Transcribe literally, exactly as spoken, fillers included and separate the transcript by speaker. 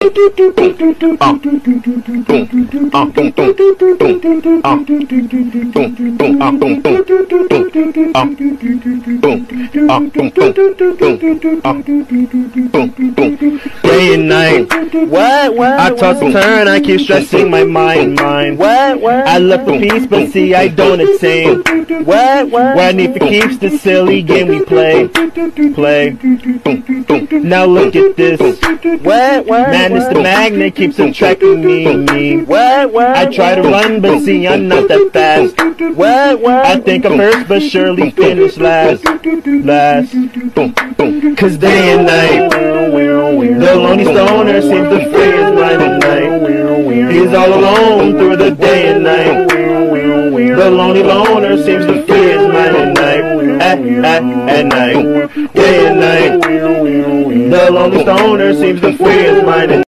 Speaker 1: Day and night,
Speaker 2: What? What?
Speaker 1: I toss and turn, I keep stressing my mind, mind.
Speaker 2: What? What?
Speaker 1: I look for peace, but see I don't attain.
Speaker 2: What? What?
Speaker 1: What I need for keeps the silly game we play, play. Now look at this.
Speaker 2: What? What?
Speaker 1: Man, it's the magnet keeps attracting me, me.
Speaker 2: What? What?
Speaker 1: I try to run, but see I'm not that fast.
Speaker 2: What? What?
Speaker 1: I think I'm first, but surely finish last, last. Cause day and night, the lonely stoner seems to free his mind at night. He's all alone through the day and night. The lonely loner seems to free his mind at night, at, at, at night, day and night. The lonely stoner seems to free his mind at night.